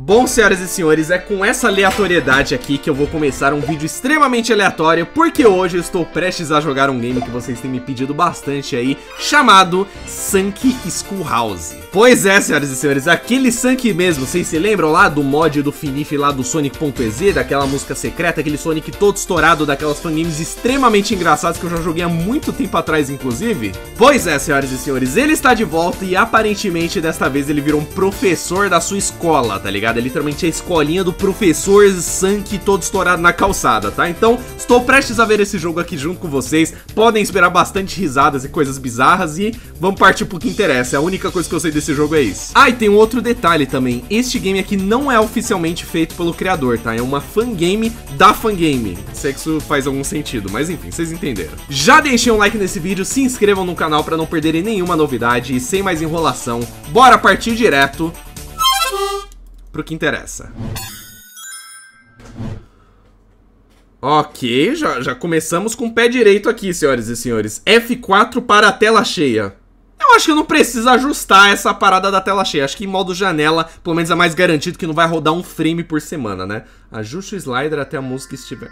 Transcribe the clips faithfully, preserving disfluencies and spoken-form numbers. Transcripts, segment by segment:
Bom, senhoras e senhores, é com essa aleatoriedade aqui que eu vou começar um vídeo extremamente aleatório, porque hoje eu estou prestes a jogar um game que vocês têm me pedido bastante aí, chamado Sunk Schoolhouse. Pois é, senhoras e senhores, aquele Sunk mesmo, vocês se lembram lá do mod do Finif lá do Sonic.exe, daquela música secreta, aquele Sonic todo estourado, daquelas fangames extremamente engraçadas que eu já joguei há muito tempo atrás, inclusive? Pois é, senhoras e senhores, ele está de volta e aparentemente desta vez ele virou um professor da sua escola, tá ligado? É literalmente a escolinha do professor Sunk todo estourado na calçada, tá? Então, estou prestes a ver esse jogo aqui junto com vocês, podem esperar bastante risadas e coisas bizarras e vamos partir pro que interessa, a única coisa que eu sei desse jogo é isso. Ah, e tem um outro detalhe também, este game aqui não é oficialmente feito pelo criador, tá? É uma fangame da fangame, se é que isso faz algum sentido, mas enfim, vocês entenderam. Já deixem um like nesse vídeo, se inscrevam no canal pra não perderem nenhuma novidade e sem mais enrolação, bora partir direto pro que interessa. Ok, já, já começamos com o pé direito aqui, senhoras e senhores. F quatro para a tela cheia. Eu acho que eu não preciso ajustar essa parada da tela cheia. Acho que em modo janela, pelo menos é mais garantido que não vai rodar um frame por semana, né? Ajuste o slider até a música estiver...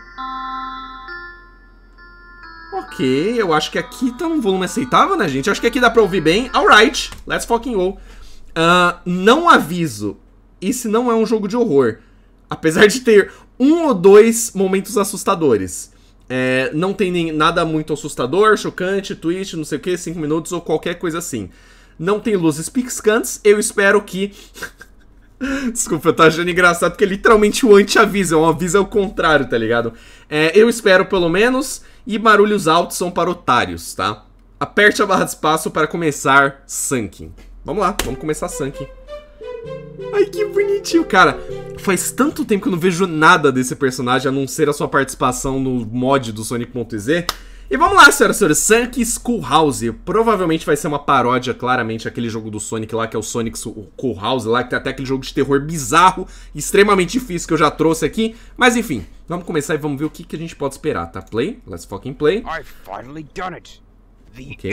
Ok, eu acho que aqui tá um volume aceitável, né, gente? Eu acho que aqui dá pra ouvir bem. Alright, let's fucking go. Uh, não aviso, esse não é um jogo de horror. Apesar de ter um ou dois momentos assustadores. É, não tem nem nada muito assustador, chocante, twist, não sei o que, cinco minutos ou qualquer coisa assim. Não tem luzes piscantes, eu espero que... Desculpa, eu tô achando engraçado porque é literalmente o anti-aviso, é um aviso ao contrário, tá ligado? É, eu espero pelo menos, e barulhos altos são para otários, tá? Aperte a barra de espaço para começar Sunk. Vamos lá, vamos começar Sunk. Ai, que bonitinho, cara. Faz tanto tempo que eu não vejo nada desse personagem, a não ser a sua participação no mod do Sonic.exe. E vamos lá, senhoras e senhores, Sunk Schoolhouse. Provavelmente vai ser uma paródia, claramente, aquele jogo do Sonic lá, que é o Sonic Schoolhouse lá, que tem até aquele jogo de terror bizarro, extremamente difícil que eu já trouxe aqui. Mas enfim, vamos começar e vamos ver o que, que a gente pode esperar, tá? Play, let's fucking play. Okay.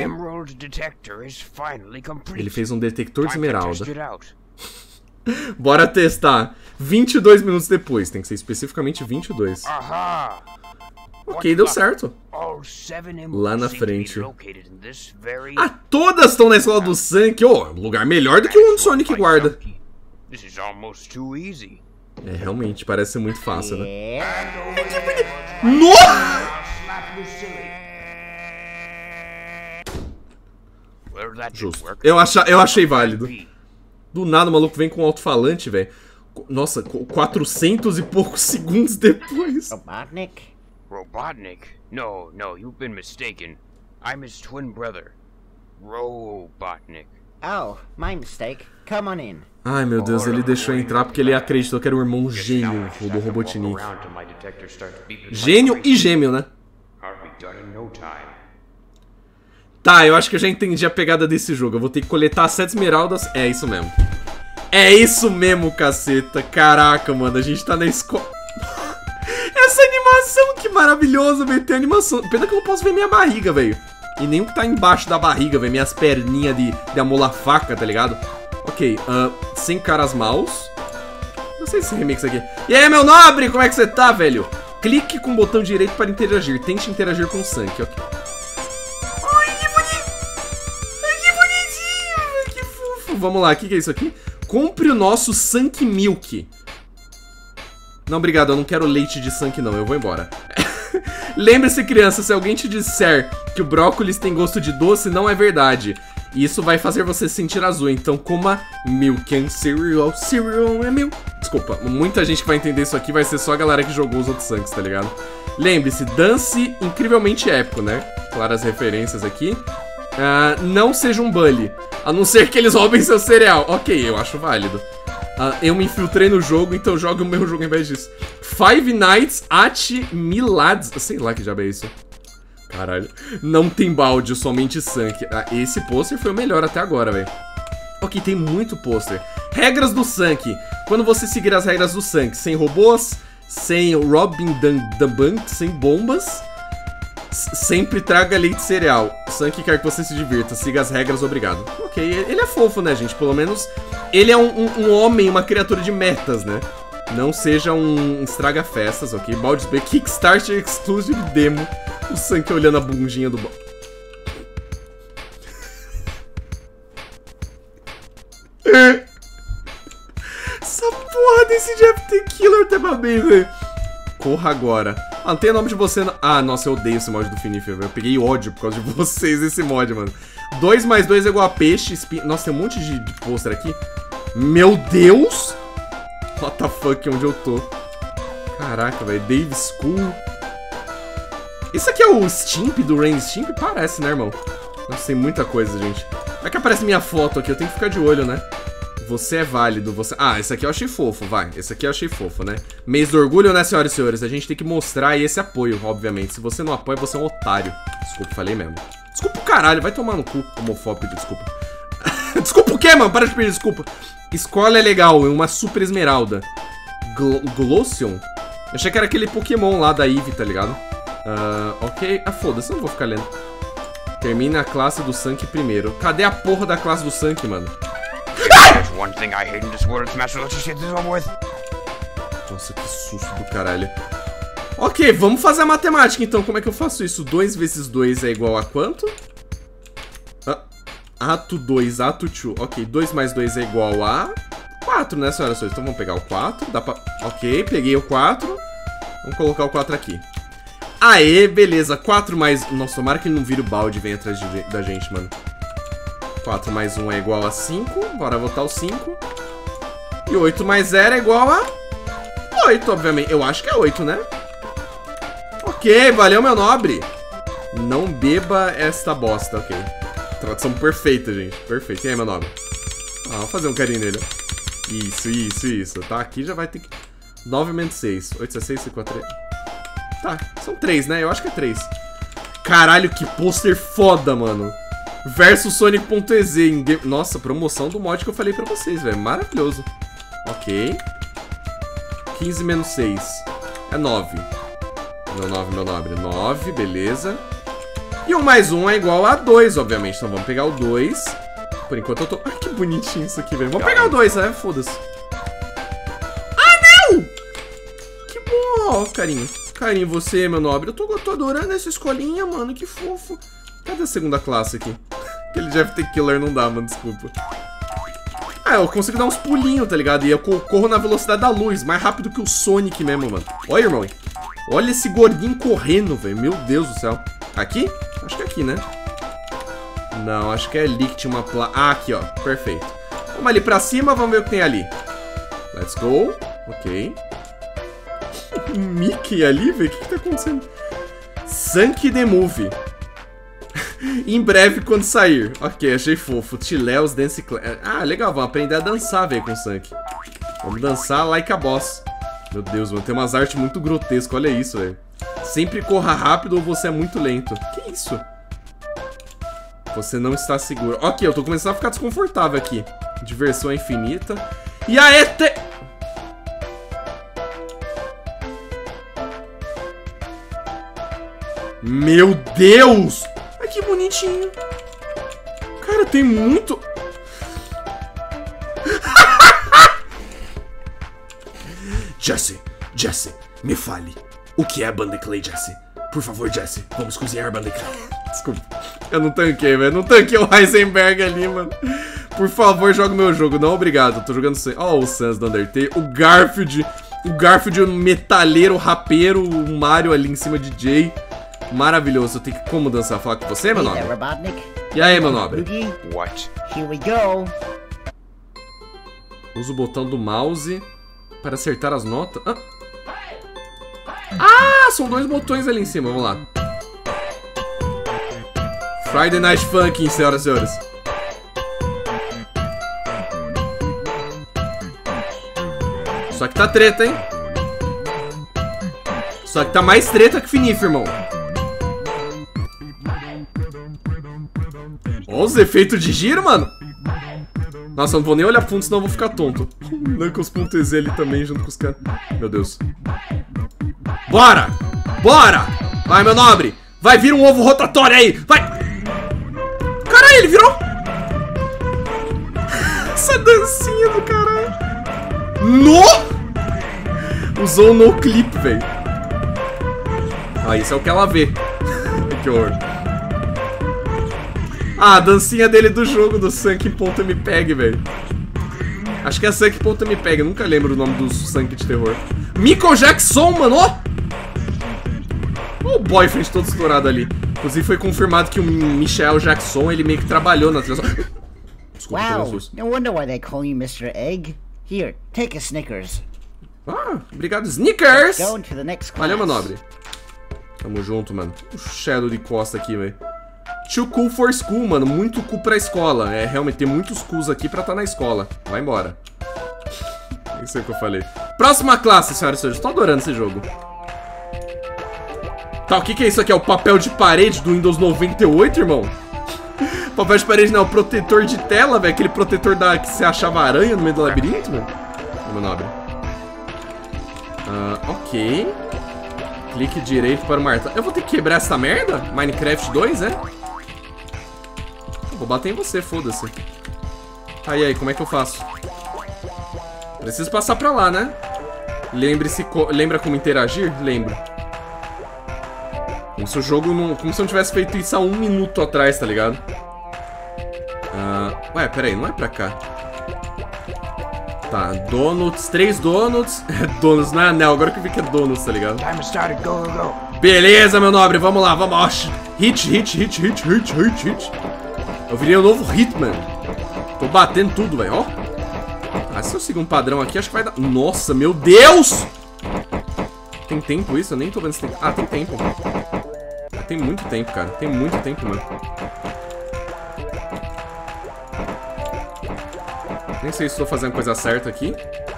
Ele fez um detector de esmeralda. Bora testar. vinte e dois minutos depois, tem que ser especificamente vinte e dois. Ok, deu certo. Lá na frente. Ah, todas estão na escola do Sunk. Oh, lugar melhor do que o onde Sonic guarda. É, realmente, parece ser muito fácil, né? Nossa! Justo. Eu, acha, eu achei válido. Do nada o maluco vem com um alto-falante, velho. Nossa, quatrocentos e poucos segundos depois. Robotnik? Robotnik? No, no, you've been mistaken. I'm his twin brother, Robotnik. Oh, my mistake. Come on in. Ai, meu Deus, ele deixou entrar porque ele acreditou que era o irmão gêmeo do Robotnik. Gênio e gêmeo, né? Tá, eu acho que eu já entendi a pegada desse jogo. Eu vou ter que coletar as sete esmeraldas. É isso mesmo. É isso mesmo, caceta. Caraca, mano, a gente tá na escola. Essa animação, que maravilhoso, velho. Tem animação. Pena que eu não posso ver minha barriga, velho. E nem o que tá embaixo da barriga, velho. Minhas perninhas de, de amolar faca, tá ligado? Ok, uh, sem caras maus. Não sei se esse remix aqui. E aí, meu nobre, como é que você tá, velho? Clique com o botão direito para interagir. Tente interagir com o Sunk, ok. Vamos lá, o que, que é isso aqui? Compre o nosso Sunk Milk. Não, obrigado, eu não quero leite de Sunk não, eu vou embora. Lembre-se, criança, se alguém te disser que o brócolis tem gosto de doce, não é verdade. Isso vai fazer você se sentir azul, então coma Milk and Cereal. Cereal é milk. Desculpa, muita gente que vai entender isso aqui vai ser só a galera que jogou os outros Sunks, tá ligado? Lembre-se, dance incrivelmente épico, né? Claras referências aqui. Uh, não seja um bully, a não ser que eles roubem seu cereal. Ok, eu acho válido. uh, Eu me infiltrei no jogo, então jogue o meu jogo em vez disso. Five Nights at Milad's. Sei lá que diabo é isso. Caralho. Não tem balde, somente Sunk. ah, Esse pôster foi o melhor até agora, velho. Ok, tem muito pôster. Regras do Sunk. Quando você seguir as regras do Sunk, sem robôs, sem Robin the Bank, sem bombas, Sempre traga leite cereal. Sank quer que você se divirta. Siga as regras, obrigado. Ok, ele é fofo, né, gente? Pelo menos ele é um, um, um homem, uma criatura de metas, né? Não seja um estraga-festas, ok? Baldur's Gate Kickstarter Exclusive Demo. O Sank olhando a bundinha do... Essa porra desse Jeff the Killer tá bem, velho. Corra agora. Ah, não tem nome de você não. Ah, nossa, eu odeio esse mod do Finifer, velho. Eu peguei ódio por causa de vocês esse mod, mano. dois mais dois é igual a peixe, espinho. Nossa, tem um monte de, de pôster aqui. Meu Deus! What the fuck, onde eu tô? Caraca, velho. Dave School. Esse aqui é o Stimp do Rain Stimp? Parece, né, irmão? Nossa, tem muita coisa, gente. Como é que aparece minha foto aqui? Eu tenho que ficar de olho, né? Você é válido, você... Ah, esse aqui eu achei fofo, vai. Esse aqui eu achei fofo, né? Mês do orgulho, né, senhoras e senhores? A gente tem que mostrar esse apoio, obviamente. Se você não apoia, você é um otário. Desculpa, falei mesmo. Desculpa o caralho, vai tomar no cu, homofóbico, desculpa. Desculpa o quê, mano? Para de pedir desculpa. Escola é legal, é uma super esmeralda. Gl Glossion? Eu achei que era aquele Pokémon lá da Eevee, tá ligado? Uh, ok. Ah, foda-se, eu não vou ficar lendo. Termina a classe do Sank primeiro. Cadê a porra da classe do Sank, mano? Nossa, que susto do caralho. Ok, vamos fazer a matemática então. Como é que eu faço isso? dois vezes dois é igual a quanto? Ah, ato dois, ato dois. Ok, dois mais dois é igual a quatro, né, senhoras e senhores? Então vamos pegar o quatro. Dá pra... Ok, peguei o quatro. Vamos colocar o quatro aqui. Aê, beleza. quatro mais... Nossa, tomara que ele não vira o balde e venha atrás de... da gente, mano. quatro mais um é igual a cinco. Bora botar o cinco. E oito mais zero é igual a oito, obviamente. Eu acho que é oito, né? Ok, valeu, meu nobre. Não beba esta bosta, ok. Tradução perfeita, gente. Perfeito. E aí, meu nobre? Ah, vou fazer um carinho nele. Isso, isso, isso. Tá, aqui já vai ter que... nove menos seis. oito, seis, cinco, quatro, três. Tá, são três, né? Eu acho que é três. Caralho, que pôster foda, mano. Versus Sonic.ez em game... Nossa, promoção do mod que eu falei pra vocês, velho. Maravilhoso. Ok. quinze menos seis. É nove. Meu nove, meu nobre. nove, beleza. E um mais um é igual a dois, obviamente. Então vamos pegar o dois. Por enquanto eu tô... Ai, que bonitinho isso aqui, velho. Vamos pegar o dois, né? Foda-se. Ah, não! Que bom, ó, carinho. Carinho, você, meu nobre. Eu tô, eu tô adorando essa escolinha, mano. Que fofo. Cadê a segunda classe aqui? Aquele Jeff the Killer não dá, mano. Desculpa. Ah, eu consigo dar uns pulinhos, tá ligado? E eu corro na velocidade da luz. Mais rápido que o Sonic mesmo, mano. Olha, irmão. Olha esse gordinho correndo, velho. Meu Deus do céu. Aqui? Acho que é aqui, né? Não, acho que é ali que tinha uma placa. Ah, aqui, ó. Perfeito. Vamos ali pra cima, vamos ver o que tem ali. Let's go. Ok. Mickey ali, velho? O que que tá acontecendo? Sank the Movie. Em breve, quando sair. Ok, achei fofo. Tiléus Dance Class. Ah, legal. Vamos aprender a dançar, velho, com o Sank. Vamos dançar like a boss. Meu Deus, mano. Tem umas artes muito grotescas. Olha isso, velho. Sempre corra rápido ou você é muito lento. Que isso? Você não está seguro. Ok, eu tô começando a ficar desconfortável aqui. Diversão é infinita. E a E T... Meu Deus! Ai, que bonitinho. Cara, tem muito... Jesse, Jesse, me fale. O que é Bandiclay, Jesse? Por favor, Jesse, vamos cozinhar Bandiclay. Desculpa, eu não tanquei, velho. Não tanquei o Heisenberg ali, mano. Por favor, joga o meu jogo. Não, obrigado. Eu tô jogando sem... Ó, oh, o Sans do Undertale. O Garfield. O Garfield, o metaleiro, o rapeiro. O Mario ali em cima de Jay. Maravilhoso. Eu tenho que... Como dançar? Falar com você, meu nobre? E aí, meu nobre? What? Here we go. Usa o botão do mouse para acertar as notas. Ah, ah são dois botões ali em cima. Vamos lá. Friday Night Funkin', senhoras e senhores. Só que tá treta, hein? Só que tá mais treta que Finif, irmão. Ó os efeitos de giro, mano. Nossa, eu não vou nem olhar fundo, senão eu vou ficar tonto. Knuckles.ez ali também, junto com os caras. Meu Deus. Bora! Bora! Vai, meu nobre! Vai, vira um ovo rotatório aí. Vai. Caralho, ele virou. Essa dancinha do caralho. No! Usou um no clip, velho. Ah, isso é o que ela vê. Que horror. Ah, a dancinha dele do jogo do Sunk.mpeg, velho. Acho que é Sunk.mpeg, eu nunca lembro o nome do Sunk de terror. Michael Jackson, mano, ó! O boyfriend todo estourado ali. Inclusive foi confirmado que o Michael Jackson, ele meio que trabalhou na trilha. Desculpa, wow, no wonder why they call you mister Egg. Here, take a Snickers. Ah, obrigado, Snickers! Go to the next class. Valeu, meu nobre. Tamo junto, mano. O Shadow de costa aqui, velho. Too cool for school, mano. Muito cool pra escola. É, realmente, tem muitos cools aqui pra estar tá na escola. Vai embora. Nem sei o que eu falei. Próxima classe, senhoras e senhores. Tô adorando esse jogo. Tá, o que que é isso aqui? É o papel de parede do Windows noventa e oito, irmão? Papel de parede não, é o protetor de tela, velho. Aquele protetor da que você achava aranha no meio do labirinto, velho. Meu nobre. Ah, ok. Clique direito para o martelo. Eu vou ter que quebrar essa merda? Minecraft dois, é? Eu vou bater em você, foda-se. Aí, aí, como é que eu faço? Preciso passar pra lá, né? Lembre-se, lembra como interagir? Lembro. Como se o jogo não... Como se eu não tivesse feito isso há um minuto atrás, tá ligado? Uh, ué, peraí, não é pra cá. Tá, donuts, três donuts. Donuts, não é anel, agora que eu vi que é donuts, tá ligado? Beleza, meu nobre, vamos lá, vamos. Hit, hit, hit, hit, hit, hit, hit. Eu virei o novo Hitman. Tô batendo tudo, velho, ó. Ah, se eu seguir um padrão aqui, acho que vai dar... Nossa, meu Deus! Tem tempo isso? Eu nem tô vendo se tem... Ah, tem tempo. Tem muito tempo, cara. Tem muito tempo, mano. Nem sei se estou fazendo a coisa certa aqui.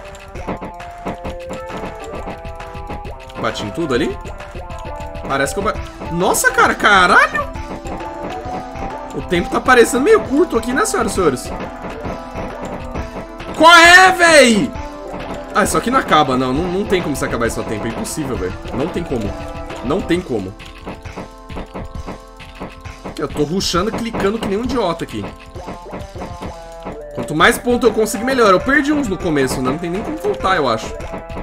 Bati em tudo ali. Parece que eu bati... Nossa, cara, caralho! O tempo tá parecendo meio curto aqui, né, senhoras e senhores? Qual é, véi? Ah, isso aqui não acaba, não. Não, não tem como se acabar esse tempo. É impossível, velho. Não tem como. Não tem como. Eu tô rushando, clicando que nem um idiota aqui. Quanto mais ponto eu conseguir, melhor. Eu perdi uns no começo, né? Não tem nem como voltar, eu acho.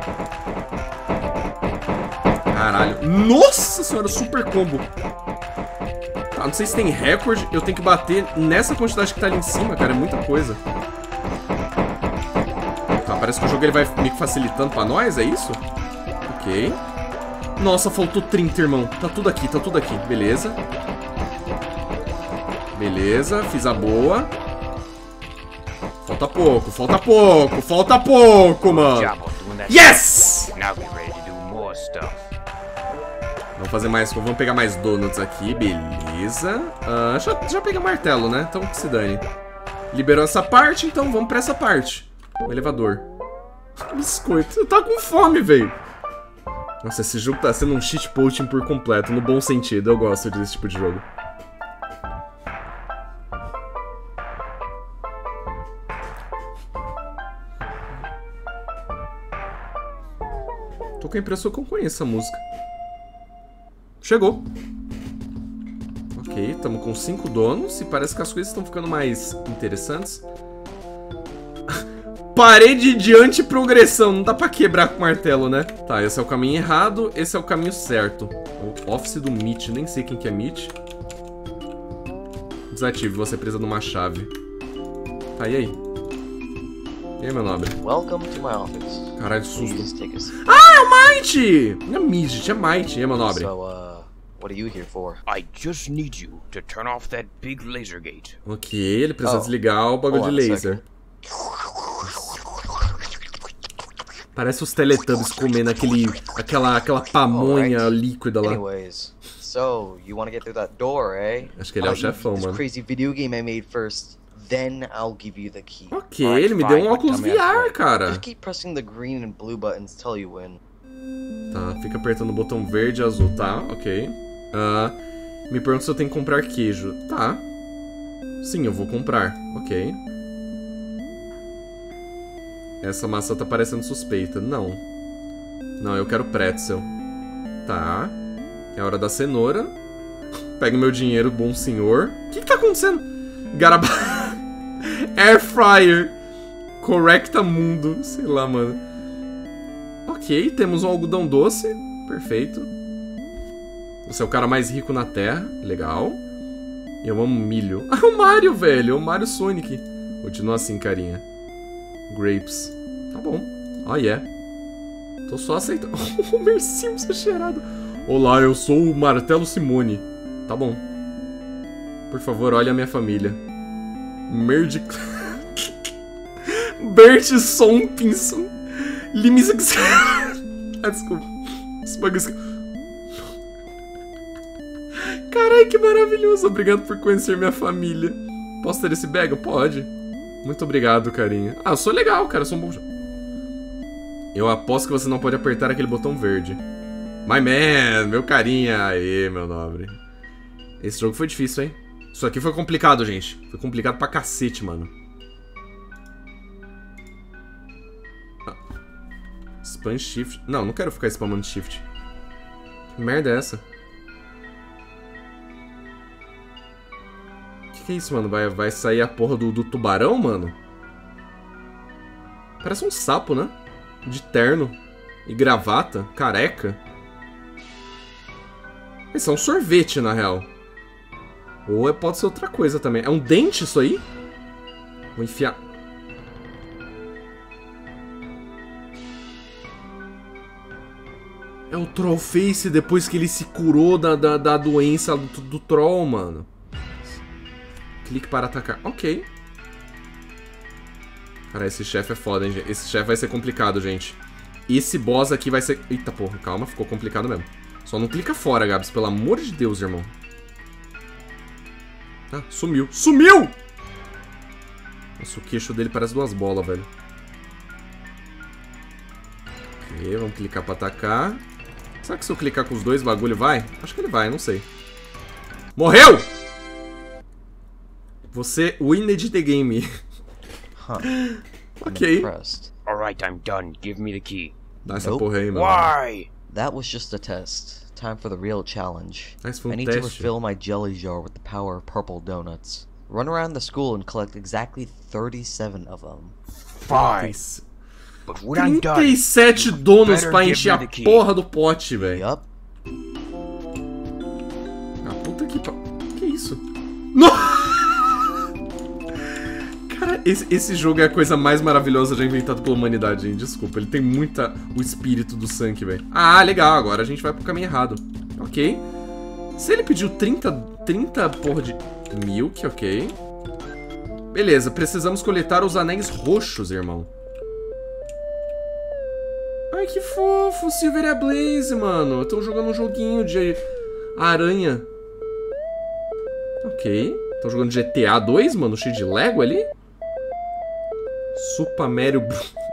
Caralho. Nossa senhora, super combo. Tá, não sei se tem recorde. Eu tenho que bater nessa quantidade que tá ali em cima, cara. É muita coisa. Tá, parece que o jogo ele vai meio que facilitando pra nós, é isso? Ok. Nossa, faltou trinta, irmão. Tá tudo aqui, tá tudo aqui. Beleza. Beleza, fiz a boa. Falta pouco, falta pouco, falta pouco, mano. Yes! Vamos fazer mais, vamos pegar mais donuts aqui, beleza. Uh, já, já peguei martelo, né? Então que se dane. Liberou essa parte, então vamos pra essa parte. O elevador. Biscoito, você tá com fome, velho. Nossa, esse jogo tá sendo um shitposting por completo, no bom sentido. Eu gosto desse tipo de jogo. Tô com a impressão que eu conheço essa música. Chegou. Ok, estamos com cinco donos e parece que as coisas estão ficando mais interessantes. Parede de anti-progressão. Não dá pra quebrar com martelo, né? Tá, esse é o caminho errado, esse é o caminho certo. O office do Mitch, nem sei quem que é Mitch. Desative, você é presa numa chave. Tá, e aí? E aí, meu nobre? Welcome to my office. Caralho, susto. Ah, é o Might! Não é Midget, é Might. E aí, meu nobre? So, uh, what are you here for? I just need you to turn off that big laser gate. Ok, ele precisa Oh. desligar o bagulho Hold de on a laser. Parece os Teletubbies comendo aquele, aquela, aquela pamonha Alright. líquida lá. Anyways, so you want to get through that door, eh? Acho que ele é o Why don't you chefão, beat this mano. crazy video game I made first, then I'll give you the key. Ok, Alright, ele me deu um fine, óculos dumbass V R, way. cara. Just keep pressing the green and blue buttons till you win. Tá, fica apertando o botão verde e azul, tá, ok. Ah, me pergunta se eu tenho que comprar queijo. Tá. Sim, eu vou comprar, ok. Essa maçã tá parecendo suspeita. Não. Não, eu quero pretzel. Tá. É a hora da cenoura. Pegue meu dinheiro, bom senhor. O que que tá acontecendo? Garaba... Air Fryer. Correcta mundo. Sei lá, mano. Ok, temos um algodão doce. Perfeito. Você é o cara mais rico na Terra. Legal. E eu amo milho. Ah, o Mario, velho. O Mario Sonic. Continua assim, carinha. Grapes. Tá bom. Oh, yeah. Tô só aceitando. O Homer Simpson cheirado. Olá, eu sou o Martelo Simone. Tá bom. Por favor, olhe a minha família. Merd... Bert Sompinson. Limisa... Ah, desculpa. Esse bagulho... Carai, que maravilhoso. Obrigado por conhecer minha família. Posso ter esse bag? Pode. Muito obrigado, carinha. Ah, eu sou legal, cara. Eu sou um bom... Eu aposto que você não pode apertar aquele botão verde. My man, meu carinha. Aê, meu nobre. Esse jogo foi difícil, hein? Isso aqui foi complicado, gente. Foi complicado pra cacete, mano. Ah. Spam shift. Não, não quero ficar spamando shift. Que merda é essa? Que que é isso, mano? Vai, vai sair a porra do, do tubarão, mano? Parece um sapo, né? De terno. E gravata. Careca. Esse é um sorvete, na real. Ou pode ser outra coisa também. É um dente isso aí? Vou enfiar... É o Trollface depois que ele se curou da, da, da doença do, do Troll, mano. Clique para atacar. Ok. Cara, esse chefe é foda, hein, gente. Esse chefe vai ser complicado, gente. Esse boss aqui vai ser... Eita, porra, calma, ficou complicado mesmo. Só não clica fora, Gabs, pelo amor de Deus, irmão. Ah, sumiu. Sumiu! Nossa, o queixo dele parece duas bolas, velho. Ok, vamos clicar pra atacar. Será que se eu clicar com os dois bagulho vai? Acho que ele vai, não sei. Morreu! Você winned the game. Huh. Ok. Alright, I'm done. Give me the key. Dá essa Nope. porra aí, mano. Why? That was just a test. Time for the real challenge. Esse foi I um need to teste. refill my jelly jar with the power of purple donuts. Run around the school and collect exactly thirty-seven of them. Fine. But when I'm trinta e done, sete donos better pra give encher a me the key. porra do pote, velho. Yup. Ah, puta que pa... Que isso? Não! Cara, esse, esse jogo é a coisa mais maravilhosa já inventada pela humanidade, gente. Desculpa, ele tem muita... o espírito do Sank, velho. Ah, legal, agora a gente vai pro caminho errado. Ok. Se ele pediu trinta... trinta porra de... Milk, ok. Beleza, precisamos coletar os anéis roxos, irmão. Ai, que fofo, Silver e a Blaze, mano. Estão jogando um joguinho de aranha. Ok. Estão jogando G T A dois, mano, cheio de Lego ali. Super Mario...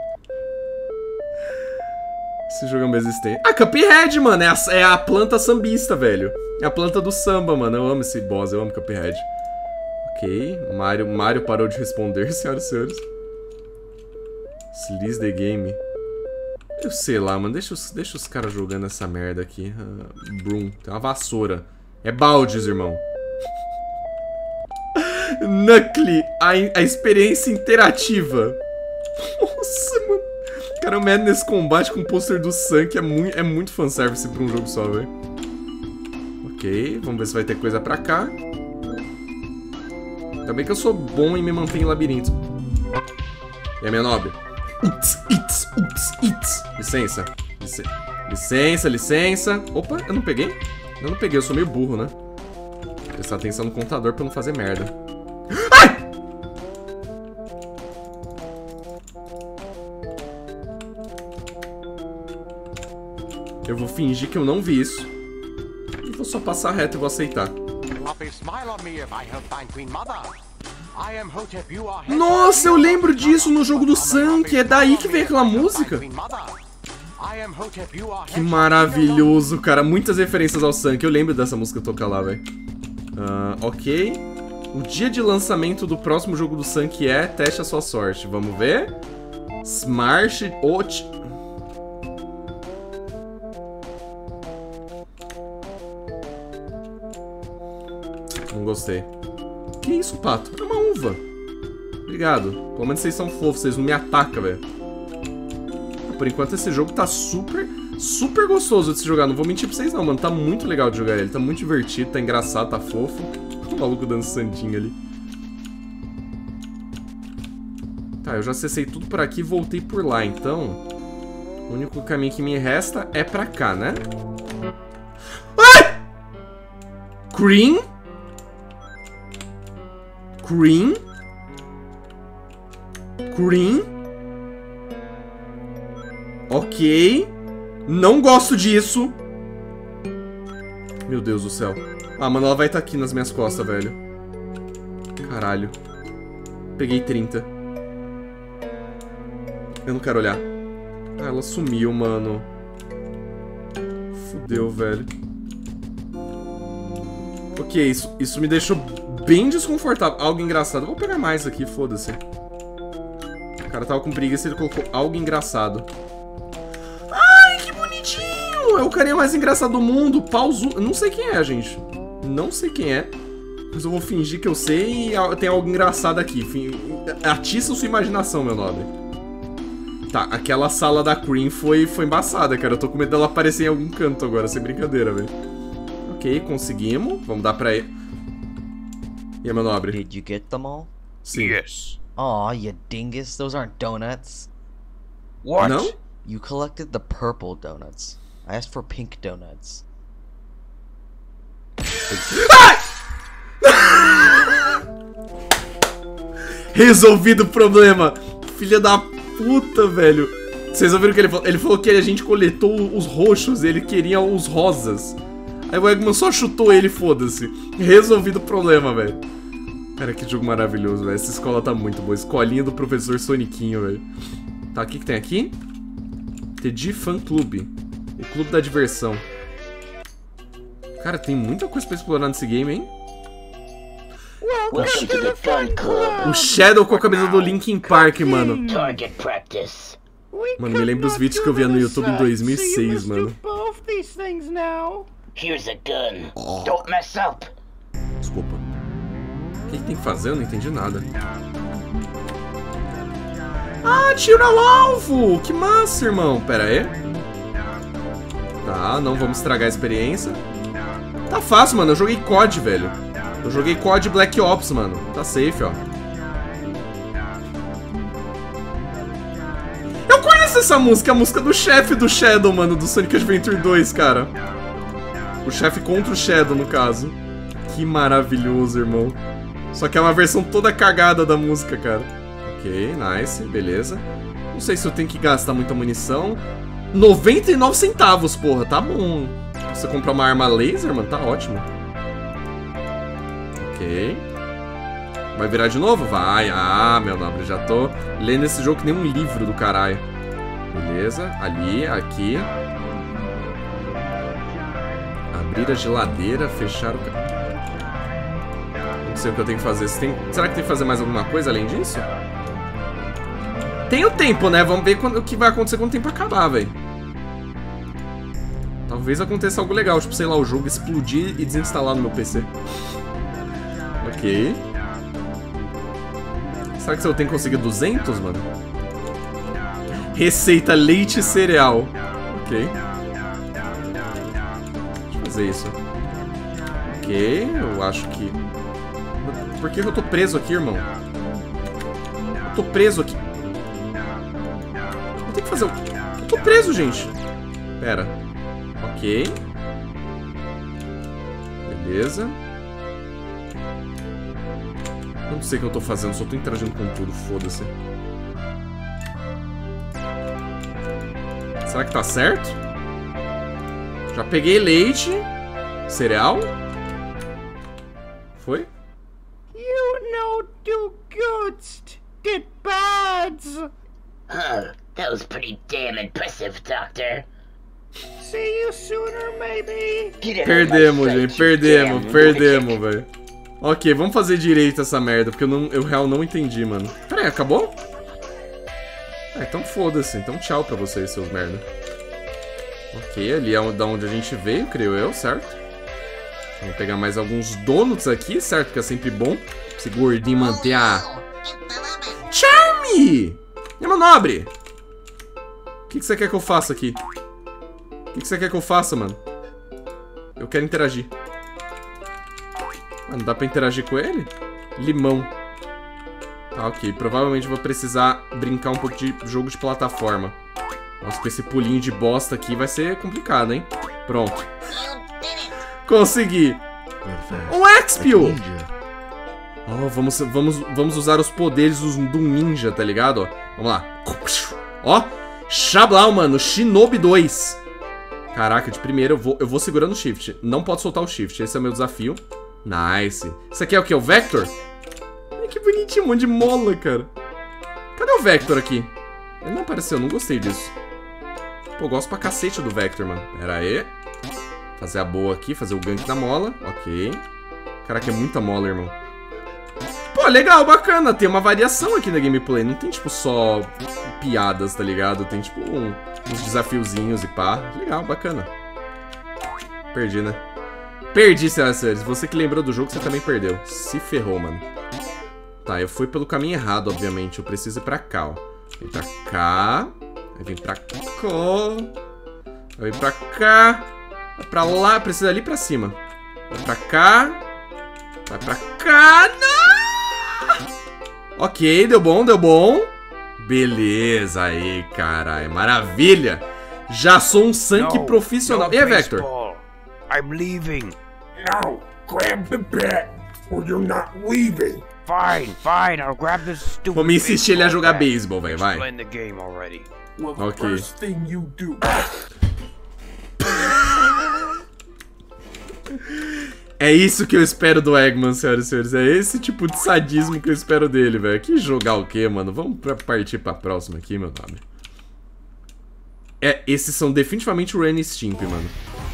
Esse jogo é uma existência. Ah, Cuphead, mano. É a, é a planta sambista, velho. É a planta do samba, mano. Eu amo esse boss, eu amo Cuphead. Ok. Mario, Mario parou de responder, senhoras e senhores. Slice the game. Eu sei lá, mano. Deixa os, deixa os caras jogando essa merda aqui. Uh, broom. Tem uma vassoura. É baldes, irmão. Knuckly. A, a experiência interativa. Nossa, mano. Cara, o Madness combate com o pôster do Sank é muito, é muito fanservice pra um jogo só, velho. Ok, vamos ver se vai ter coisa pra cá. Ainda bem que eu sou bom em me manter em labirintos. E a minha nobre? Uts, its, uts, its. Licença. Lic... Licença, licença. Opa, eu não peguei? Eu não peguei, eu sou meio burro, né? Vou prestar atenção no contador pra não fazer merda. Ai! Eu vou fingir que eu não vi isso. E vou só passar reto e vou aceitar. Nossa, eu lembro disso no jogo do Sank. É daí que veio aquela música. Que maravilhoso, cara. Muitas referências ao Sank. Eu lembro dessa música tocar lá, velho. Uh, ok. O dia de lançamento do próximo jogo do Sank é teste a sua sorte. Vamos ver. Smart Ot... gostei. Que isso, pato? É uma uva. Obrigado. Pelo menos vocês são fofos, vocês não me atacam, velho. Por enquanto esse jogo tá super, super gostoso de se jogar. Não vou mentir pra vocês não, mano. Tá muito legal de jogar ele. Tá muito divertido, tá engraçado, tá fofo. O maluco dançandinho ali. Tá, eu já acessei tudo por aqui e voltei por lá, então... O único caminho que me resta é pra cá, né? Ai! Cream? Cream? Cream? Ok. Não gosto disso. Meu Deus do céu. Ah, mano, ela vai estar aqui nas minhas costas, velho. Caralho. Peguei trinta. Eu não quero olhar. Ah, ela sumiu, mano. Fudeu, velho. Ok, isso, isso me deixou bem desconfortável. Algo engraçado. Eu vou pegar mais aqui, foda-se. O cara tava com preguiça e ele colocou algo engraçado. Ai, que bonitinho! É o carinha mais engraçado do mundo. Pauso. Não sei quem é, gente. Não sei quem é. Mas eu vou fingir que eu sei e tem algo engraçado aqui. Atiça sua imaginação, meu nobre. Tá, aquela sala da Cream foi, foi embaçada, cara. Eu tô com medo dela aparecer em algum canto agora, sem brincadeira, velho. Ok, conseguimos. Vamos dar pra ele. E aí, meu nobre? Did you get them all? Sim. Yes. Aw, you dingus, those aren't donuts. What? Não? You collected the purple donuts. I asked for pink donuts. Resolvido o problema. Filha da puta, velho. Vocês ouviram o que ele falou? Ele falou que a gente coletou os roxos e ele queria os rosas. Aí o Eggman só chutou ele, foda-se. Resolvido o problema, velho. Cara, que jogo maravilhoso, velho. Essa escola tá muito boa. Escolinha do professor Soniquinho, velho. Tá, o que que tem aqui? T D Fan Club. O clube da diversão. Cara, tem muita coisa pra explorar nesse game, hein? Welcome to the Fun Club. O Shadow com a camisa do Linkin Park, mano. Target practice. Mano, me lembra os vídeos que eu via no YouTube em dois mil e seis, mano. Here's a gun. Don't mess up. Desculpa. O que, que tem que fazer? Eu não entendi nada. Ah, tiro ao alvo! Que massa, irmão. Pera aí. Tá, não vamos estragar a experiência. Tá fácil, mano. Eu joguei C O D, velho. Eu joguei C O D Black Ops, mano. Tá safe, ó. Eu conheço essa música. A música do chefe do Shadow, mano. Do Sonic Adventure dois, cara. O chefe contra o Shadow, no caso. Que maravilhoso, irmão. Só que é uma versão toda cagada da música, cara. Ok, nice, beleza. Não sei se eu tenho que gastar muita munição. noventa e nove centavos, porra, tá bom. Você comprar uma arma laser, mano, tá ótimo. Ok. Vai virar de novo? Vai. Ah, meu nobre, já tô lendo esse jogo que nem um livro do caralho. Beleza, ali, aqui. Abrir a geladeira, fechar o... Não sei o que eu tenho que fazer. Tem... Será que tem que fazer mais alguma coisa além disso? Tem o tempo, né? Vamos ver quando... o que vai acontecer quando o tempo acabar, velho. Talvez aconteça algo legal, tipo, sei lá, o jogo explodir e desinstalar no meu P C. Ok. Será que eu tenho que conseguir duzentos, mano? Receita leite e cereal. Ok. Deixa eu fazer isso. Ok, eu acho que... Por que eu tô preso aqui, irmão? Eu tô preso aqui. Eu tenho que fazer o... Eu tô preso, gente. Pera. Ok. Beleza. Eu não sei o que eu tô fazendo, só tô interagindo com tudo, foda-se. Será que tá certo? Já peguei leite. Cereal. Foi? You know do goods, did bads. Huh, that was pretty damn impressive, Doctor. See you sooner, maybe. Get out of my Perdemos, sight, gente, you perdemos, damn perdemos, lunatic. velho. Ok, vamos fazer direito essa merda, porque eu, não, eu real não entendi, mano. Pera aí, acabou? Ah, então foda-se. Então tchau pra vocês, seus merda. Ok, ali é da onde a gente veio, creio eu, certo? Vou pegar mais alguns donuts aqui, certo? Que é sempre bom. Esse gordinho manter a... Charme! Minha manobre! O que, que você quer que eu faça aqui? O que, que você quer que eu faça, mano? Eu quero interagir. Ah, não dá pra interagir com ele? Limão. Tá, ok. Provavelmente vou precisar brincar um pouco de jogo de plataforma. Nossa, com esse pulinho de bosta aqui vai ser complicado, hein? Pronto. Consegui. Um Expio! Oh, vamos, vamos, vamos usar os poderes do, do ninja, tá ligado? Ó, vamos lá. Ó, Xablau, mano. Shinobi dois. Caraca, de primeiro eu vou, eu vou segurando o shift. Não pode soltar o shift, esse é o meu desafio. Nice. Isso aqui é o que? O Vector? Ai, que bonitinho, um monte de mola, cara. Cadê o Vector aqui? Ele não apareceu, não gostei disso. Pô, eu gosto pra cacete do Vector, mano. Pera aí. Fazer a boa aqui, fazer o gank da mola. Ok. Caraca, é muita mola, irmão. Pô, legal, bacana. Tem uma variação aqui na gameplay. Não tem, tipo, só piadas, tá ligado? Tem, tipo, um, uns desafiozinhos e pá. Legal, bacana. Perdi, né? Perdi, senhoras e senhores. Você que lembrou do jogo, você também perdeu. Se ferrou, mano. Tá, eu fui pelo caminho errado, obviamente. Eu preciso ir pra cá, ó. Vem pra cá. Aí vem pra cá. Vai vir pra cá. Vai pra lá. Precisa ali pra cima. Vai pra cá. Vai pra cá. Não! Ok, deu bom, deu bom. Beleza aí, caralho. Maravilha. Já sou um Sank No, profissional. no E aí, Vector? baseball. I'm leaving. No, grab the bat, or you're not leaving. Fine, fine. I'll grab this stupid. Vou me insistir ele a jogar bat. beisebol, velho, vai. Explain the game already. Well, the Okay. first thing you do. É isso que eu espero do Eggman, senhoras e senhores. É esse tipo de sadismo que eu espero dele, velho. Que jogar o quê, mano? Vamos pra partir pra próxima aqui, meu nome. É, esses são definitivamente o Ren e Stimpy, mano.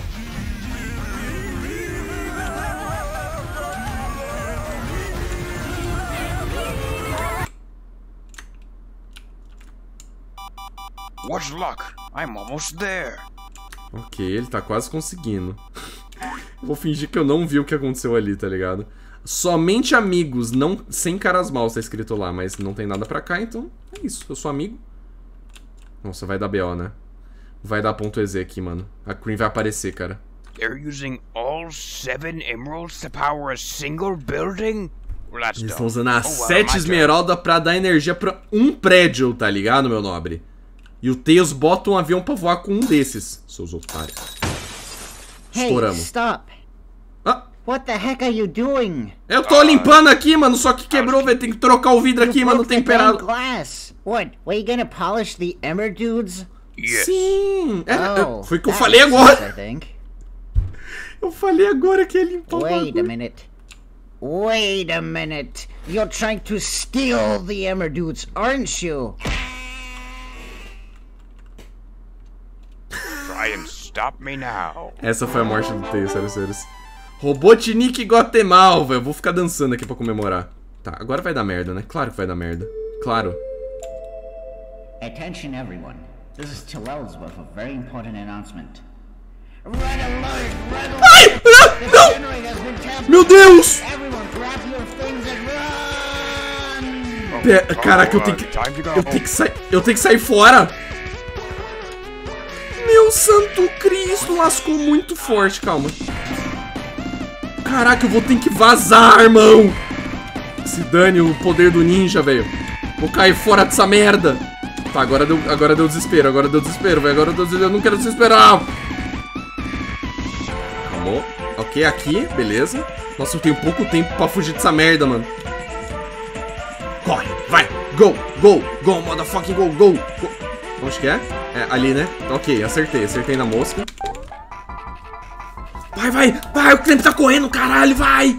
What's luck? I'm almost there. Ok, ele tá quase conseguindo. Vou fingir que eu não vi o que aconteceu ali, tá ligado? Somente amigos, não sem caras maus, tá escrito lá. Mas não tem nada pra cá, então é isso. Eu sou amigo. Nossa, vai dar B O, né? Vai dar ponto .ez aqui, mano. A Cream vai aparecer, cara. They're using all seven emeralds to power a single building? Well, that's Eles dumb. estão usando as Oh, well, sete my turn. esmeraldas pra dar energia pra um prédio, tá ligado, meu nobre? E o Tails bota um avião pra voar com um desses, seus otários. Hey, Estouramos. stop. Ah, What the heck are you doing? eu tô limpando aqui, mano, só que quebrou, velho. Tem que trocar o vidro aqui, You mano, broke the damn temperado. glass. What? Were you gonna polish the emmer dudes? Yes. Sim, é, é, Oh, foi o que eu that falei makes agora. sense, I think. Eu falei agora que ia limpar o Wait a bagulho. minute. Wait a minute. You're trying to steal the emmer dudes, aren't you? Try and stop me now. Essa foi a morte do Tails, senhoras e senhores. Robotnik Gotemal, velho. Eu vou ficar dançando aqui pra comemorar. Tá, agora vai dar merda, né? Claro que vai dar merda. Claro. Attention everyone. This is Tillel's with a very important announcement. Red alert! Red alert! Ai! Ah, The não! generator has been tampered. Meu Deus! Everyone grab your things and run! Pe- Caraca, eu tenho que... Time to go. Eu tenho que sair... Eu tenho que sair fora! Meu santo Cristo, lascou muito forte, calma. Caraca, eu vou ter que vazar, irmão! Se dane o poder do ninja, velho. Vou cair fora dessa merda. Tá, agora deu, agora deu desespero, agora deu desespero, velho. Agora deu desespero, eu não quero desesperar. Calmou. Ok, aqui, beleza. Nossa, eu tenho pouco tempo pra fugir dessa merda, mano. Corre, vai, go, go, go, motherfucking go, go, go. Onde que é? É, ali, né? Ok, acertei, acertei na mosca. Vai, vai, vai, o tempo tá correndo, caralho, vai!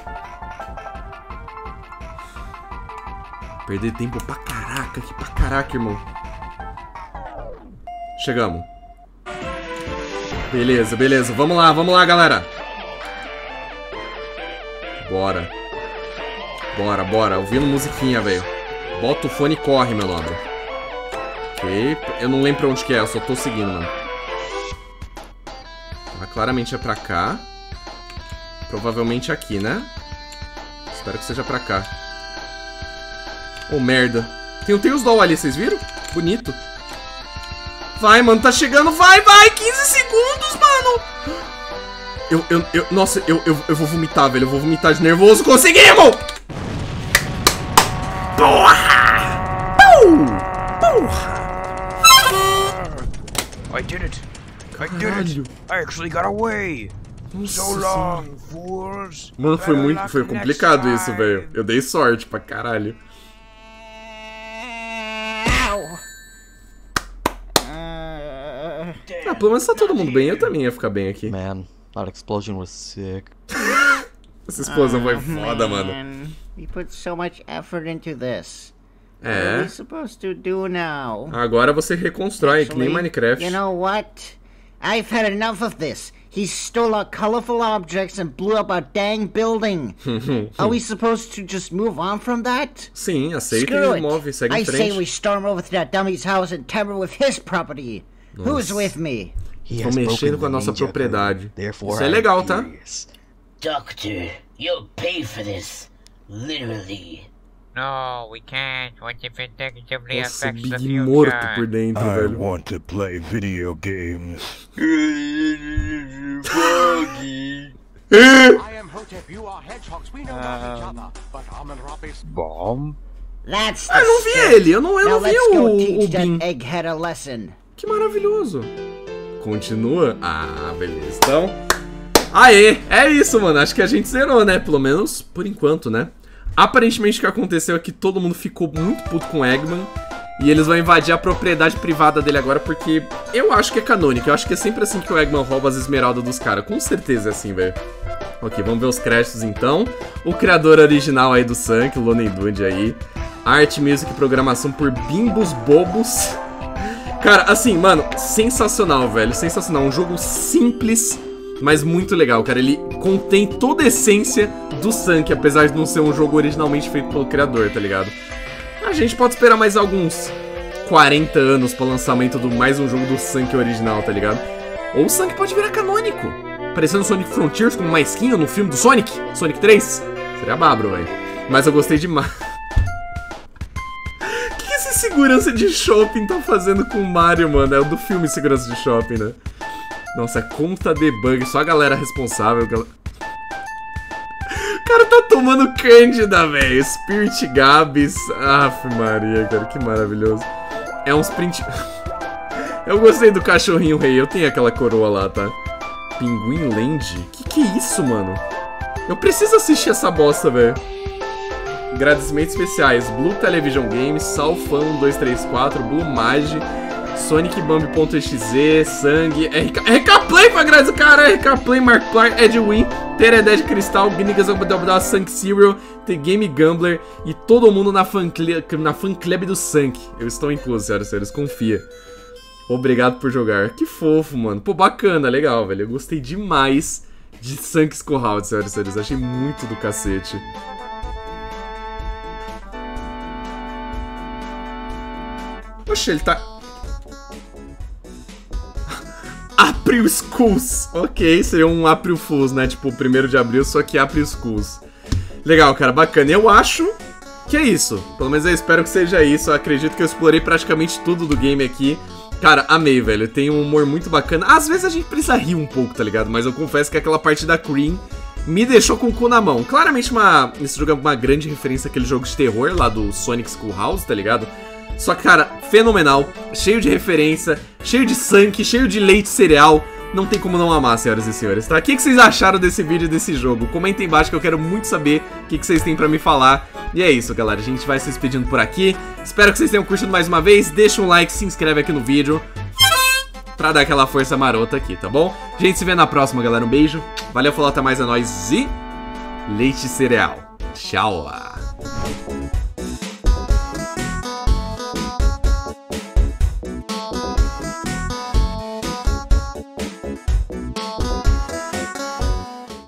Perder tempo pra caraca, aqui pra caraca, irmão. Chegamos. Beleza, beleza, vamos lá, vamos lá, galera. Bora. Bora, bora, ouvindo musiquinha, velho. Bota o fone e corre, meu nobre. Ok, eu não lembro pra onde que é, eu só tô seguindo, mano. Ah, claramente é pra cá. Provavelmente aqui, né? Espero que seja pra cá. Oh, merda. Tem o Tails Doll ali, vocês viram? Bonito. Vai, mano, tá chegando. Vai, vai, quinze segundos, mano. Eu, eu, eu, nossa, eu, eu, eu vou vomitar, velho. Eu vou vomitar de nervoso. Conseguimos! Porra! Porra! I did it. I did it. I actually got away. So long, fools. Mano, foi muito, foi complicado isso, velho. Eu dei sorte pra caralho. Ah, pelo menos tá todo mundo bem. Eu também ia ficar bem aqui. Man, that explosion was sick. Essa explosão foi Oh, foda, mano. man. We put so much effort into this. What É. are we supposed to do now? Agora você reconstrói, que nem Actually, Minecraft. You know what? I've had enough of this. He stole our colorful objects and blew up our dang building. Are we supposed to just move on from that? Sim, aceita Screw e move, it. segue I em say we frente. storm over to that dummy's house and tamper with his property. Who's with me? He Tô has mexendo broken com a the nossa ninja propriedade. code, therefore Isso é I'm legal, tá? furious. Doctor, you'll pay for this. Literally. No, we can't. What if it negatively Nossa, affects the Big future? morto por dentro, I velho. want to play video games. I am Hotep, you are hedgehogs. We know not each other, but Amenhotep is Bomb? That's the Ah, eu não vi stick. ele, eu não, eu Now não vi let's o, go o teach Bin. that egghead a lesson. Que maravilhoso. Continua? Ah, beleza. Então, aê, é isso, mano. Acho que a gente zerou, né? Pelo menos por enquanto, né? Aparentemente o que aconteceu é que todo mundo ficou muito puto com o Eggman. E eles vão invadir a propriedade privada dele agora, porque eu acho que é canônico. Eu acho que é sempre assim que o Eggman rouba as esmeraldas dos caras. Com certeza é assim, velho. Ok, vamos ver os créditos então. O criador original aí do Sunk, o Looney Dude aí. Art, music e programação por Bimbos Bobos. Cara, assim, mano, sensacional, velho. Sensacional. Um jogo simples, mas muito legal, cara. Ele contém toda a essência do Sunk, apesar de não ser um jogo originalmente feito pelo criador, tá ligado? A gente pode esperar mais alguns quarenta anos pro lançamento do mais um jogo do Sunk original, tá ligado? Ou o Sunk pode virar canônico, parecendo Sonic Frontiers como uma skin no filme do Sonic, Sonic três. Seria babro, velho. Mas eu gostei demais. O que esse segurança de shopping tá fazendo com o Mario, mano? É o do filme Segurança de Shopping, né? Nossa, conta debug, só a galera responsável. Gal... O cara tá tomando Cândida, velho. Spirit Gabs. Aff, Maria, cara, que maravilhoso. É uns print... Eu gostei do cachorrinho rei, eu tenho aquela coroa lá, tá? Pinguim Land? Que que é isso, mano? Eu preciso assistir essa bosta, velho. Agradecimentos especiais. Blue Television Games, Salfan um dois três quatro, Blue Mage, Sonic Bambi.exe, Sangue, R K, R K Play pra agradecer, cara, R K Play, Markiplier, Edwin, Teredé de Cristal, Gnigas, Sank Serial, The Game Gambler e todo mundo na fan, na fan club do Sank. Eu estou incluso, senhoras e senhores, confia. Obrigado por jogar. Que fofo, mano. Pô, bacana, legal, velho. Eu gostei demais de Sunk Skullhound, senhoras e senhores. Achei muito do cacete. Oxe, ele tá... April Schools. Ok, seria um April Fools, né? Tipo, primeiro de abril, só que April Schools. Legal, cara, bacana. Eu acho que é isso. Pelo menos eu espero que seja isso. Eu acredito que eu explorei praticamente tudo do game aqui. Cara, amei, velho. Tem um humor muito bacana. Às vezes a gente precisa rir um pouco, tá ligado? Mas eu confesso que aquela parte da Cream me deixou com o cu na mão. Claramente uma... esse jogo é uma grande referência àquele jogo de terror lá do Sonic Schoolhouse, tá ligado? Só que, cara, fenomenal, cheio de referência, cheio de Sunk, cheio de leite cereal. Não tem como não amar, senhoras e senhores, tá? O que vocês acharam desse vídeo, desse jogo? Comentem embaixo que eu quero muito saber o que vocês têm pra me falar. E é isso, galera, a gente vai se despedindo por aqui. Espero que vocês tenham curtido mais uma vez. Deixa um like, se inscreve aqui no vídeo pra dar aquela força marota aqui, tá bom? A gente se vê na próxima, galera. Um beijo. Valeu, falou, até mais, é nóis e... leite cereal. Tchau.